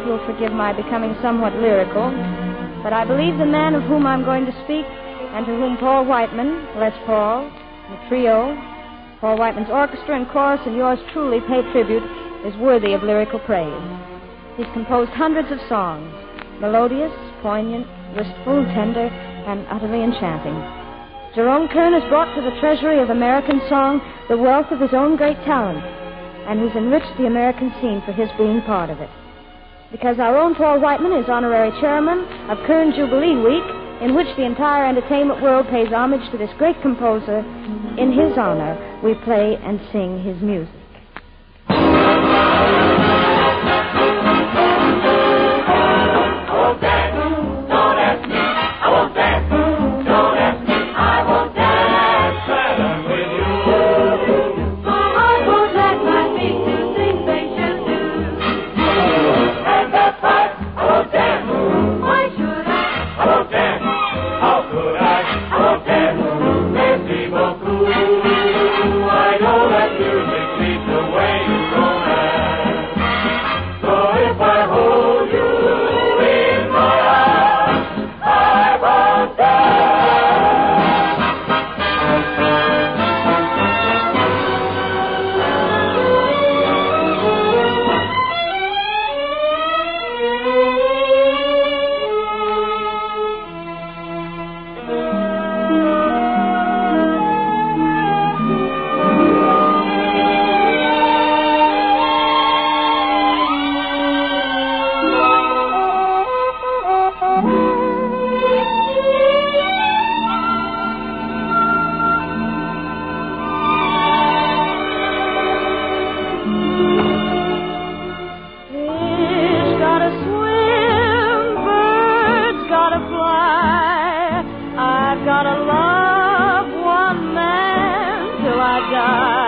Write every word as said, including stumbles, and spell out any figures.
you'll forgive my becoming somewhat lyrical, but I believe the man of whom I'm going to speak, and to whom Paul Whiteman, Les Paul, the trio, Paul Whiteman's Orchestra and Chorus, and yours truly pay tribute, is worthy of lyrical praise. He's composed hundreds of songs, melodious, poignant, wistful, tender, and utterly enchanting. Jerome Kern has brought to the treasury of American song the wealth of his own great talent, and he's enriched the American scene for his being part of it. Because our own Paul Whiteman is honorary chairman of Kern Jubilee Week, in which the entire entertainment world pays homage to this great composer, in his honor, we play and sing his music. Gotta love one man till I die.